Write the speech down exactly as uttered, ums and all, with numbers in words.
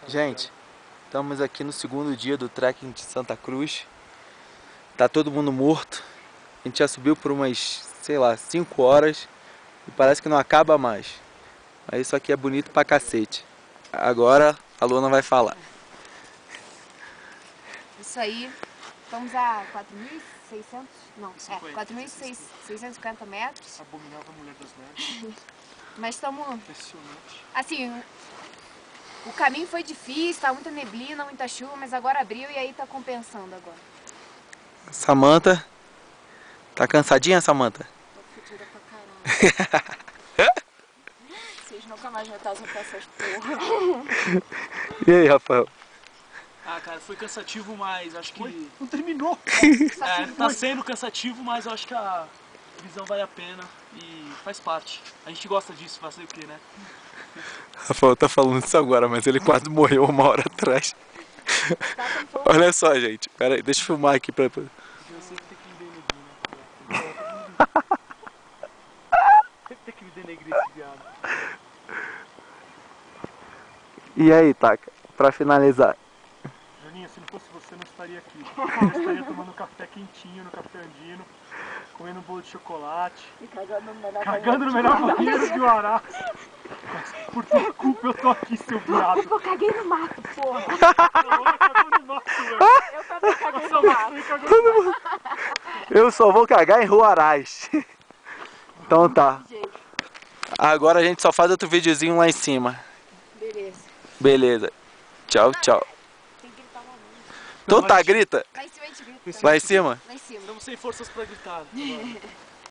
Gente, estamos aqui no segundo dia do trekking de Santa Cruz. Tá todo mundo morto. A gente já subiu por umas, sei lá, cinco horas e parece que não acaba mais. Mas isso aqui é bonito pra cacete. Agora a Luana vai falar. Isso aí, estamos a quatro mil e seiscentos, não, é, quatro mil seiscentos e cinquenta metros. Abominável Mulher das Neves. Mas estamos, Impressionante. assim, o caminho foi difícil, tá muita neblina, muita chuva, mas agora abriu e aí tá compensando agora. Samantha. Tá cansadinha, Samantha? Tô fedida pra caralho. Vocês nunca mais me tasam pra essas porra. E aí, Rafael? Ah, cara, foi cansativo, mas acho que... Oi? Não terminou! É, tá sendo cansativo, mas eu acho que a visão vale a pena e faz parte. A gente gosta disso, fazer o quê, né? Rafael tá falando isso agora, mas ele quase morreu uma hora atrás. Olha só, gente. Pera aí, deixa eu filmar aqui pra... Eu sei que tem que me denegrir, né? Tem que me denegrir esse viado. E aí, Taka? Pra finalizar. Joninha, se não fosse você, eu não estaria aqui. Eu estaria tomando café quentinho no Café Andino, comendo um bolo de chocolate, E cagando no melhor cagando no melhor banheiro do Ará. Por tua culpa eu tô aqui, seu viado. Eu caguei no mato, porra. Eu cagou no mato, velho. Eu também caguei no mato. Eu só vou cagar em Ruarás. Então tá. Agora a gente só faz outro videozinho lá em cima. Beleza. Beleza. Tchau, tchau. Tem que gritar lá longe. Então tá, grita. Lá em cima a gente grita. Lá em cima? Lá em cima. Estamos sem forças pra gritar agora.